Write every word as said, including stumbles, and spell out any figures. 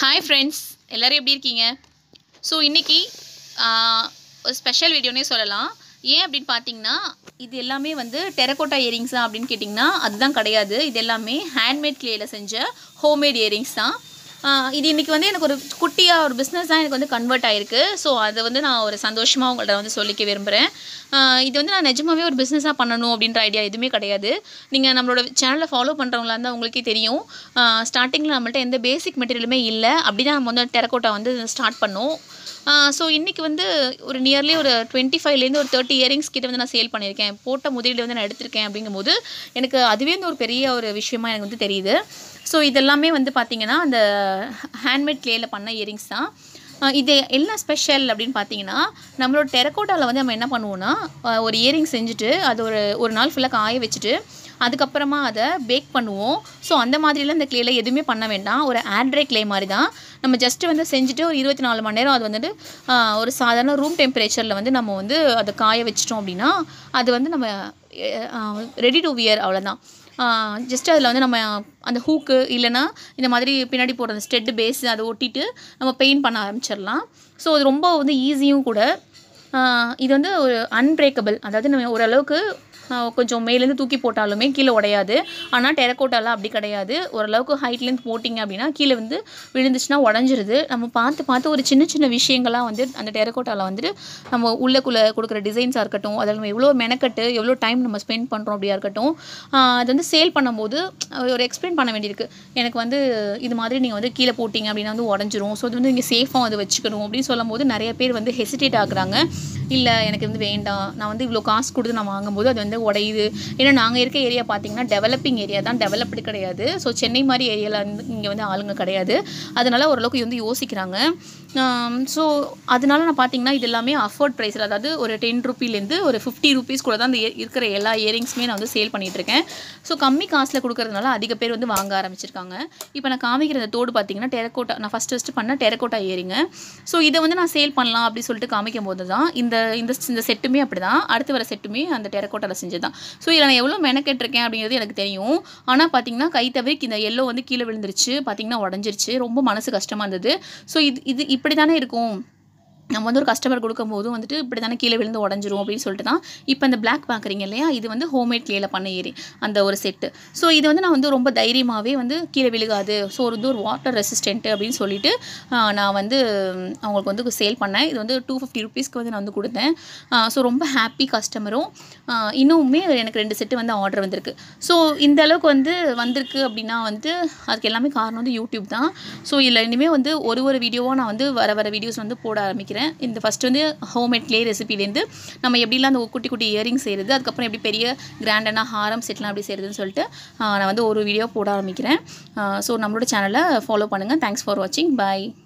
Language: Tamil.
Hi friends, எல்லாரும் எப்படி இருக்கீங்க? ஸோ இன்னைக்கு ஒரு ஸ்பெஷல் வீடியோனே சொல்லலாம். ஏன் அப்படின்னு பார்த்தீங்கன்னா, இது எல்லாமே வந்து டெரகோட்டா இயரிங்ஸா அப்படின்னு கேட்டிங்கன்னா அதுதான் கிடையாது. இது எல்லாமே ஹேண்ட்மேட் கிளேயில் செஞ்ச ஹோம்மேட் இயரிங்ஸ் தான். இது இன்றைக்கி வந்து எனக்கு ஒரு குட்டியாக ஒரு பிஸ்னஸ் தான் எனக்கு வந்து கன்வெர்ட் ஆகிருக்கு. ஸோ அதை வந்து நான் ஒரு சந்தோஷமாக உங்கள்கிட்ட வந்து சொல்லிக்க விரும்புகிறேன். இது வந்து நான் நிஜமாகவே ஒரு பிஸ்னஸாக பண்ணணும் அப்படின்ற ஐடியா எதுவுமே கிடையாது. நீங்கள் நம்மளோட சேனலை ஃபாலோ பண்ணுறவங்களா இருந்தால் உங்களுக்கே தெரியும். ஸ்டார்டிங்கில் நம்மள்ட்ட எந்த பேசிக் மெட்டீரியலுமே இல்லை. அப்படி தான் நம்ம வந்து டெரகோட்டா வந்து ஸ்டார்ட் பண்ணோம். ஸோ இன்றைக்கி வந்து ஒரு நியர்லி ஒரு டுவெண்ட்டி ஃபைவ்லேருந்து ஒரு தேர்ட்டி இயரிங்ஸ் கிட்ட வந்து நான் சேல் பண்ணியிருக்கேன். போட்ட முதலீடு வந்து நான் எடுத்திருக்கேன். அப்படிங்கும்போது எனக்கு அதுவே வந்து ஒரு பெரிய ஒரு விஷயமா எனக்கு வந்து தெரியுது. ஸோ இதெல்லாமே வந்து பார்த்திங்கன்னா அந்த ஹேண்ட்மேட் கிளேயில் பண்ண இயரிங்ஸ் தான். இது என்ன ஸ்பெஷல் அப்படின்னு பார்த்தீங்கன்னா, நம்மளோட டெரகோட்டாவில் வந்து நம்ம என்ன பண்ணுவோன்னா, ஒரு இயரிங் செஞ்சுட்டு அது ஒரு ஒரு நாள் ஃபுல்லாக காய வச்சுட்டு அதுக்கப்புறமா அதை பேக் பண்ணுவோம். ஸோ அந்த மாதிரிலாம் இந்த கிளேயில் எதுவுமே பண்ண வேண்டாம். ஒரு ஏர்ட்ரை கிளே மாதிரி தான். நம்ம ஜஸ்ட்டு வந்து செஞ்சுட்டு ஒரு இருபத்தி நாலு மணி நேரம் அது வந்துட்டு ஒரு சாதாரண ரூம் டெம்பரேச்சரில் வந்து நம்ம வந்து அதை காய வச்சிட்டோம் அப்படின்னா அது வந்து நம்ம ரெடி டு வியர் அவ்வளோதான். ஜஸ்ட் அதில் வந்து நம்ம அந்த ஹூக்கு இல்லைனா இந்த மாதிரி பின்னாடி போடுற அந்த ஸ்டெட்டு பேஸு அதை ஒட்டிட்டு நம்ம பெயிண்ட் பண்ண ஆரம்பிச்சிடலாம். ஸோ அது ரொம்ப வந்து ஈஸியும் கூட. இது வந்து ஒரு அன்பிரேக்கபிள், அதாவது நம்ம ஓரளவுக்கு கொஞ்சம் மேலேருந்து தூக்கி போட்டாலுமே கீழே உடையாது. ஆனால் டெரகோட்டாலாம் அப்படி கிடையாது. ஓரளவுக்கு ஹைட்லேருந்து போட்டிங்க அப்படின்னா கீழே வந்து விழுந்துச்சுன்னா உடஞ்சிருது. நம்ம பார்த்து பார்த்து ஒரு சின்ன சின்ன விஷயங்கள்லாம் வந்து அந்த டெரகோட்டாவில் வந்துட்டு நம்ம உள்ளக்குள்ளே கொடுக்குற டிசைன்ஸாக இருக்கட்டும், அதில் நம்ம எவ்வளோ மெனக்கட்டு எவ்வளோ டைம் நம்ம ஸ்பெண்ட் பண்ணுறோம் அப்படியா இருக்கட்டும், அது வந்து சேல் பண்ணும்போது ஒரு எக்ஸ்பிளைன் பண்ண வேண்டியிருக்கு. எனக்கு வந்து இது மாதிரி நீங்கள் வந்து கீழே போட்டிங்க அப்படின்னா வந்து உடஞ்சிரும். ஸோ அது வந்து நீங்கள் சேஃபாக வந்து வச்சுக்கணும் அப்படின்னு சொல்லும் போது நிறைய பேர் வந்து ஹெசிடேட் ஆகுறாங்க. இல்லை எனக்கு வந்து வேண்டாம், நான் வந்து இவ்வளோ காசு கொடுத்து நான் வாங்கும்போது அது வந்து உடையுது. ஏன்னா நாங்கள் இருக்க ஏரியா பார்த்தீங்கன்னா டெவலப்பிங் ஏரியா தான், டெவலப்டு கிடையாது. ஸோ சென்னை மாதிரி ஏரியாவில் வந்து இங்கே வந்து ஆளுங்க கிடையாது. அதனால் ஓரளவுக்கு வந்து யோசிக்கிறாங்க. ஸோ அதனால நான் பார்த்தீங்கன்னா இது எல்லாமே அஃபோர்ட் ப்ரைஸில், அதாவது ஒரு டென் ருப்பீலேருந்து ஒரு ஃபிஃப்டி ருபீஸ் கூட தான் அந்த இருக்கிற எல்லா இயரிங்ஸுமே நான் வந்து சேல் பண்ணிகிட்ருக்கேன். ஸோ கம்மி காசில் கொடுக்கறதுனால அதிக பேர் வந்து வாங்க ஆரம்பிச்சிருக்காங்க. இப்போ நான் காமிக்கிற அந்த தோடு பார்த்தீங்கன்னா டெரகோட்டா, நான் ஃபஸ்ட்டு ஃபஸ்ட்டு பண்ண டெரகோட்டா இயரிங்க. ஸோ இதை வந்து நான் சேல் பண்ணலாம் அப்படின்னு சொல்லிட்டு காமிக்கும் போது தான் இந்த இந்த செட்டுமே அப்படி தான், அடுத்து வர செட்டுமே அந்த டெரகோட்டாவில் செஞ்சது தான். ஸோ இதில் நான் எவ்வளோ மெனக்கெட்டிருக்கேன் அப்படிங்கிறது எனக்கு தெரியும். ஆனால் பார்த்தீங்கன்னா கை தவிர்க்கு இந்த எல்லோ வந்து கீழே விழுந்துருச்சு, பார்த்தீங்கன்னா உடஞ்சிருச்சு. ரொம்ப மனசு கஷ்டமாக இருந்தது. ஸோ இது இது இப்படி தானே இருக்கும், நம்ம வந்து ஒரு கஸ்டமர் கொடுக்கும்போது வந்துட்டு இப்படி தானே கீழே விழுந்து உடஞ்சிரும் அப்படின்னு சொல்லிட்டு தான் இப்போ இந்த பிளாக் பார்க்குறீங்க இல்லையா, இது வந்து ஹோம்மேட் கிளேயில் பண்ண ஏரி அந்த ஒரு செட்டு. ஸோ இது வந்து நான் வந்து ரொம்ப தைரியமாகவே வந்து கீழே விழுகாது, ஸோ வந்து ஒரு வாட்டர் ரெசிஸ்டன்ட்டு அப்படின்னு சொல்லிட்டு நான் வந்து அவங்களுக்கு வந்து சேல் பண்ணேன். இது வந்து டூ ஃபிஃப்டி ருபீஸ்க்கு வந்து நான் வந்து கொடுத்தேன். ஸோ ரொம்ப ஹாப்பி கஸ்டமரும். இன்னுமே எனக்கு ரெண்டு செட்டு வந்து ஆர்டர் வந்திருக்கு. ஸோ இந்த அளவுக்கு வந்து வந்திருக்கு அப்படின்னா வந்து அதுக்கு எல்லாமே காரணம் வந்து யூடியூப் தான். ஸோ இதில் இனிமேல் வந்து ஒரு ஒரு வீடியோவாக நான் வந்து வர வர வீடியோஸ் வந்து போட ஆரம்பிக்கிறேன். இந்த ஃபஸ்ட்டு வந்து ஹோம்மேட் கிளே ரெசிபிலேருந்து நம்ம எப்படிலாம் அந்த குட்டி குட்டி இயரிங் செய்கிறது, அதுக்கப்புறம் எப்படி பெரிய கிராண்டான ஹாரம் செட்லாம் எப்படி செய்கிறதுன்னு சொல்லிட்டு நான் வந்து ஒரு வீடியோ போட ஆரம்பிக்கிறேன். ஸோ நம்மளோட சேனலை ஃபாலோ பண்ணுங்கள். தேங்க்ஸ் ஃபார் வாட்சிங். பாய்.